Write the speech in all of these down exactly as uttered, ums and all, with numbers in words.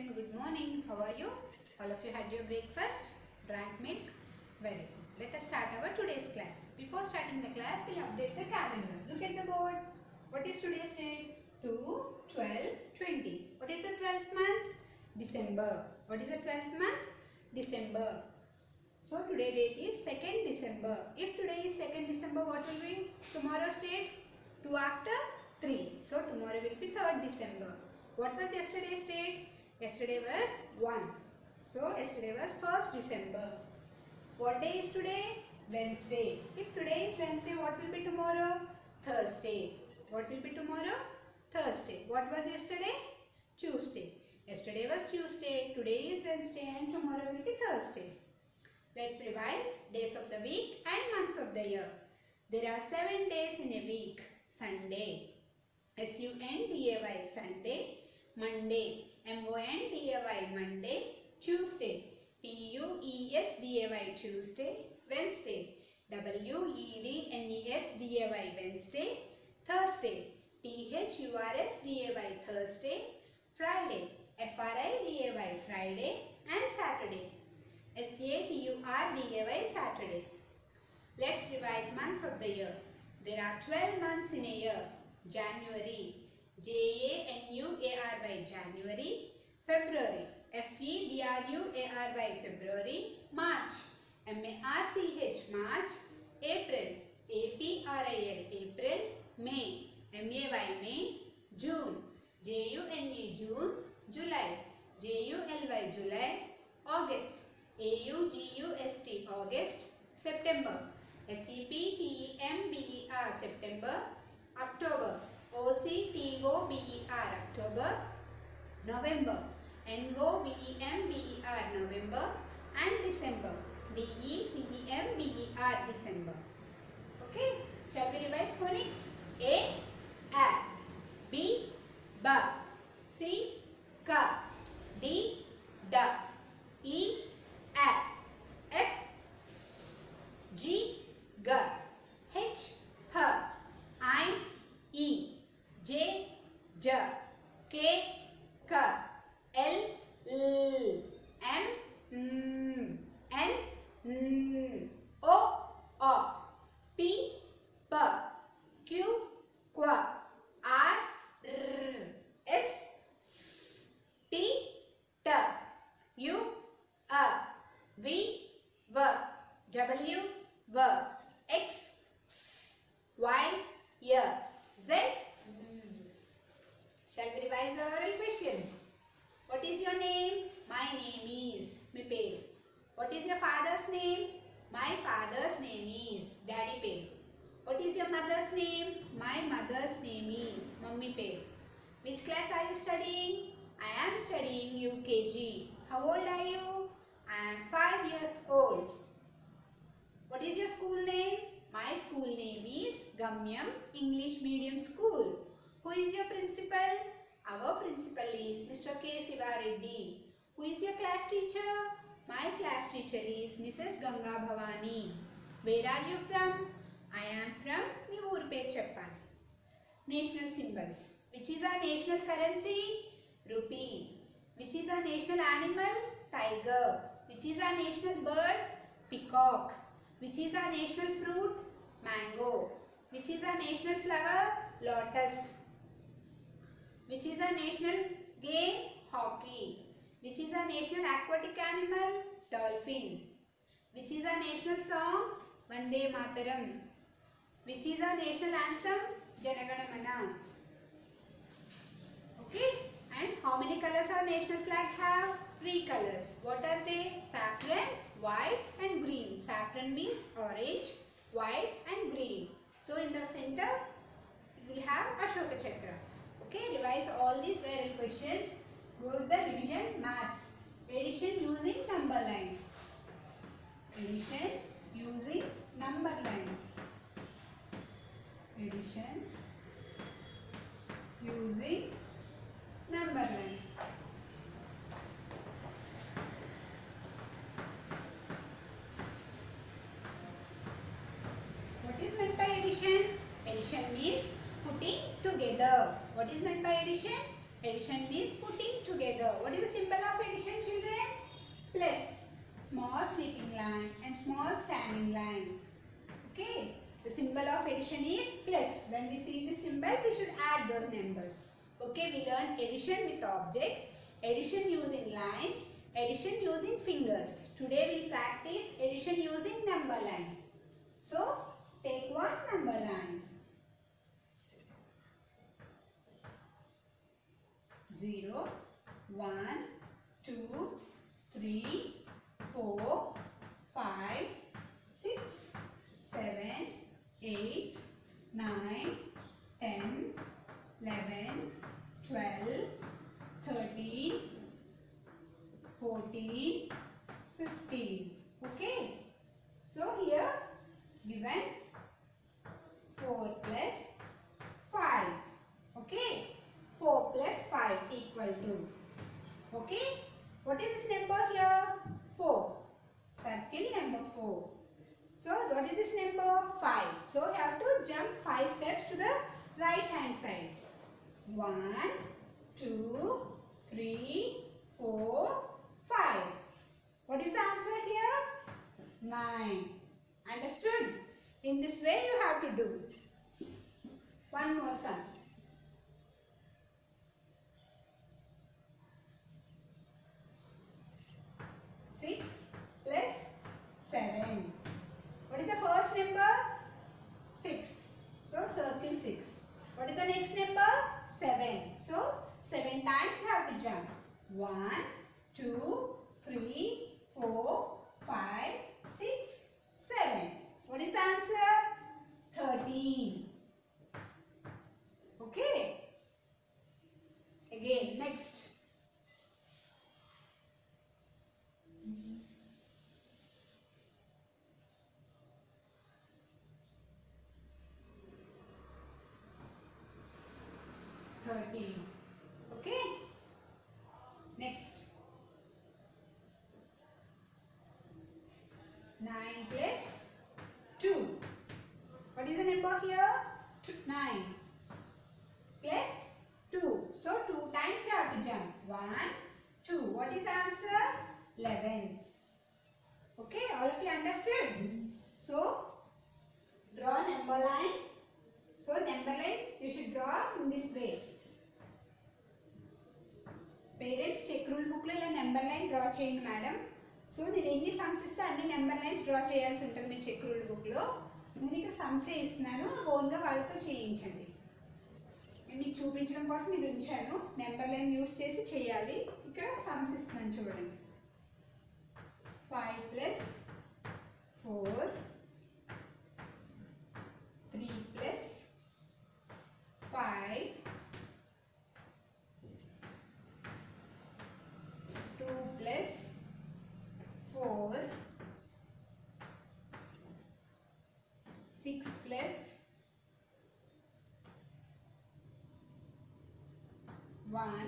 children, good morning. How are you? All of you had your breakfast? Drank milk? Very good. Let us start our today's class. Before starting the class, we'll update the calendar. Look at the board. What is today's date? two, twelve, twenty. What is the twelfth month? December. What is the twelfth month? December. So today date is second December. If today is second December, what will be tomorrow's date? two after three. So tomorrow will be third December. What was yesterday's date? Yesterday was one. So yesterday was first December. What day is today? Wednesday. If today is Wednesday, what will be tomorrow? Thursday. What will be tomorrow? Thursday. What was yesterday? Tuesday. Yesterday was Tuesday. Today is Wednesday and tomorrow will be Thursday. Let's revise days of the week and months of the year. There are seven days in a week. Sunday, S U N D A Y, Sunday. Monday, M O N D A Y, Monday. Tuesday, T U E S D A Y, Tuesday. Wednesday, W E D N E S D A Y, Wednesday. Thursday, T H U R S D A Y, Thursday. Friday, F R I D A Y, Friday. And Saturday, S A T U R D A Y, Saturday. Let's revise months of the year. There are twelve months in a year. January, J A N U A R Y, January. February, F E B R U A R Y, February. March, M A R C H, March. April, A P R I L, April. May, M A Y, May. June, J U N E, June. July, J U L Y, July. August, A U G U S T, August. September, S E P T E M B E R, September. October, O C T O B E R, October. November, N O V E M B E R, November. And December, D E C E M B E R, December. Okay, shall we revise phonics? A, A. B, B. C, K. D, D. E, A. F, G, G. H, H. I, E. J, J. K, K. L, L. M, M. N, N. O, O. P, P. Q, Q. R, R. S, S. T, T. U, A. V, V. W, V. X, X. Y, Y. Z, Z. Shall we revise the oral questions? What is your name? My name is Mipel. What is your father's name? My father's name is Daddy Pel. What is your mother's name? My mother's name is Mummy Pel. Which class are you studying? I am studying U K G. How old are you? I am five years old. What is your school name? My school name is Gamyam English Medium School. Who is your principal? Our principal is Mister K. Sivareddy. Who is your class teacher? My class teacher is Missus Ganga Bhavani. Where are you from? I am from Mivurpe Chappan. National symbols. Which is our national currency? Rupee. Which is our national animal? Tiger. Which is our national bird? Peacock. Which is our national fruit? Mango. Which is our national flower? Lotus. Which is our national game? Hockey. Which is our national aquatic animal? Dolphin. Which is our national song? Vande Mataram. Which is our national anthem? Jana Gana Mana. Okay. And how many colors our national flag have? Three colors. What are they? Saffron, white and green. Saffron means orange, white and green. So in the center, we will have Ashoka Chakra. Okay, revise all these viral questions. Go with the revision maths. Addition using number line. Addition using number line. Addition using number line. What is meant by addition? Addition means putting together. What is meant by addition? Addition means putting together. What is the symbol of addition, children? Plus. Small sleeping line and small standing line. Okay. The symbol of addition is plus. When we see the symbol, we should add those numbers. Okay. We learn addition with objects, addition using lines, addition using fingers. Today we practice addition using number line. So, take one number line. zero, one, two, three, four, five, six, seven, eight, nine, ten, eleven, twelve, thirteen, fourteen, fifteen. Okay. So here given four plus five. Okay. four plus five equal to. Okay. What is this number here? four. Circle number four. So what is this number? five. So you have to jump five steps to the right hand side. one, two, three, four, five. What is the answer here? nine. Understood? In this way you have to do. One more sum. six plus seven. What is the first number? six. So circle six. What is the next number? seven. So seven times you have to jump. one, two, three, four, five, six, seven. What is the answer? thirteen. Okay. Again, next. thirteen. Okay. Next. nine plus two. What is the number here? nine. Plus two. So two times you have to jump. one, two. What is the answer? eleven. Okay. All of you understood? So draw number line. So number line you should draw in this way. Parents check rule book లో ఇలా number line draw చేయండి madam. So నేను ఎన్ని sums ఇస్తే అన్ని number lines draw చేయాల్సి ఉంటుంది మీ check rule book లో. నేను ఇక్కడ సమ్సే ఇస్తున్నాను, ఓన్గా వాళ్ళతో చేయించండి. నేను మీకు చూపించడం కోసం ఇది ఉంచాను. నెంబర్ లైన్ యూస్ చేసి చేయాలి. ఇక్కడ సమ్స్ ఇస్తున్నాను చూడండి. Five plus four, three plus five, two plus four, six plus one,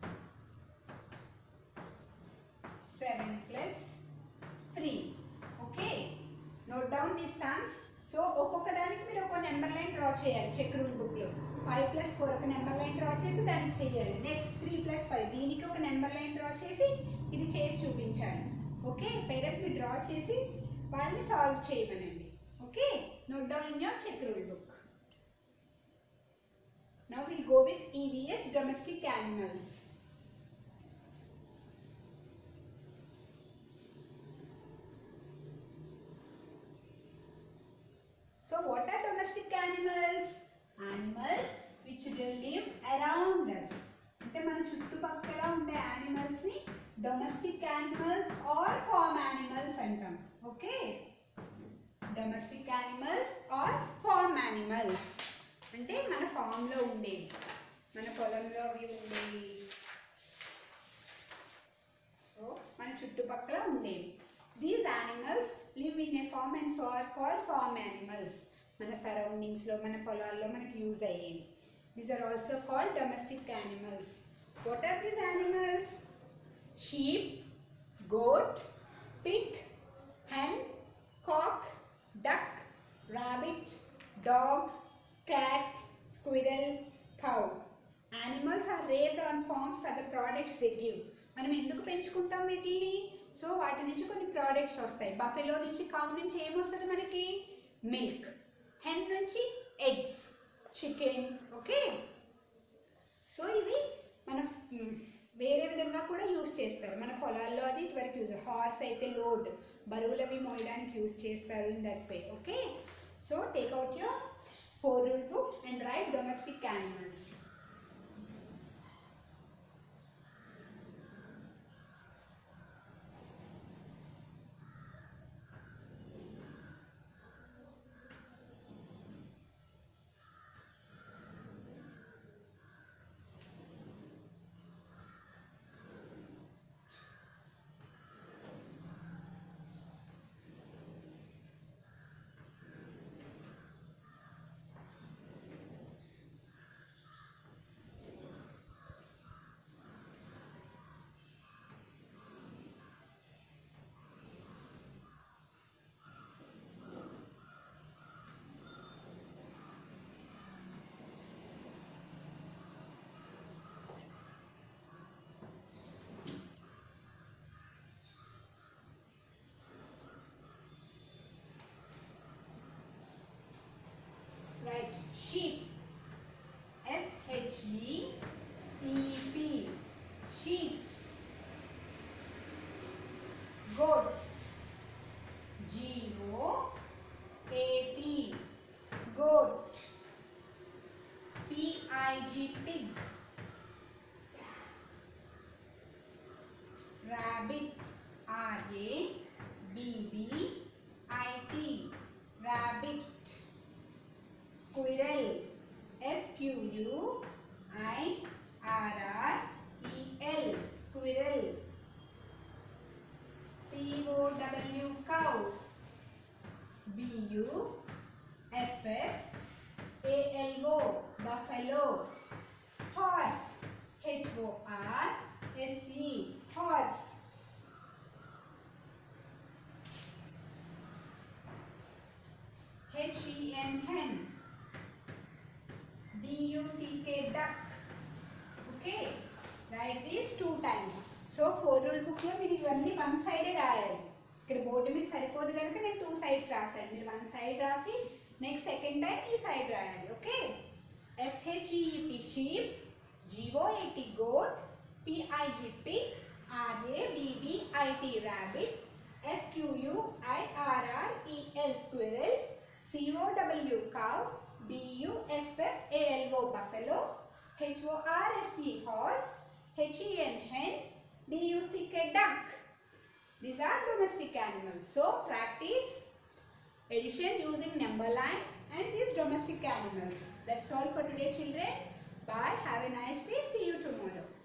seven plus three. Okay. Note down these sums. So ఒక్కొక్క దానికి మీరు ఒక నెంబర్ లైన్ డ్రా చేయాలి చెక్ రూల్ బుక్ లో. ఫైవ్ ప్లస్ ఫోర్ ఒక number line draw చేసి దానికి చేయాలి. నెక్స్ట్ త్రీ ప్లస్ ఫైవ్ దీనికి ఒక నెంబర్ లైన్ డ్రా చేసి ఇది చేసి చూపించాలి. ఓకే. పేరెంట్ మీరు డ్రా చేసి వాళ్ళని సాల్వ్ చేయమనండి. Okay. Note down in your check rule book. Now will go with EVS domestic animals. So what are domestic animals? Animals which live around us. అంటే మన చుట్టుపక్కల ఉండే యానిమల్స్ ని domestic animals or farm animals అంటాం. Okay. Domestic animals or farm animals అంటే మన form లో ఉండేవి, మన పొలంలో అవి ఉండేవి. సో మన చుట్టుపక్కల ఉండేవి. These animals live in a farm and so are called farm animals. మన సరౌండింగ్స్ లో మన పొలాల్లో మనకి యూజ్ అయ్యేవి. These are also called domestic animals. What are these animals? Sheep, goat, pig, hen, cock, duck, rabbit, dog, cat, squirrel, cow. Animals are reared on farms for the products they give. మనం ఎందుకు పెంచుకుంటాం వీటిని? So వాటి నుంచి కొన్ని products వస్తాయి. Buffalo నుంచి, cow నుంచి ఏమొస్తుంది మనకి? మిల్క్. హెన్ నుంచి ఎగ్స్, చికెన్. ఓకే, సో ఇవి మన వేరే విధంగా కూడా యూస్ చేస్తారు. మన పొలాల్లో అది ఇదివరకు యూజ్. హార్స్ అయితే లోడ్, బరువులు అవి మోయడానికి యూజ్ చేస్తారు in that way. Okay, so take out your four rule book and write domestic animals. Right, sheep. S H E E P. Sheep. Goat. G O A T. Goat. P I G. Pig. Rabbit. R A B B I T. Rabbit. Squirrel. S Q U I R R E L. Squirrel. C O W. Cow. B U F F A L O. Buffalo. Horse. H O R S E. Horse. H E N. Hen. D U C K. Duck. Okay, write these two times. So four rule book లో మీరు ఇవన్నీ one సైడే రాయాలి. ఇక్కడ board మీకు సరిపోదు కనుక నేను టూ సైడ్స్ రాశాను. మీరు వన్ సైడ్ రాసి నెక్స్ట్ సెకండ్ టైం ఈ సైడ్ రాయాలి. ఓకే, S H E E P sheep, G O A T goat, P I G pig, R A B B I T rabbit, S Q U I R R E L squirrel, C O W cow, B U F F A L O buffalo, H O R S E horse, H E N hen, D U C K duck. These are domestic animals. So practice addition using number line and these domestic animals. That's all for today, children. Bye. Have a nice day. See you tomorrow.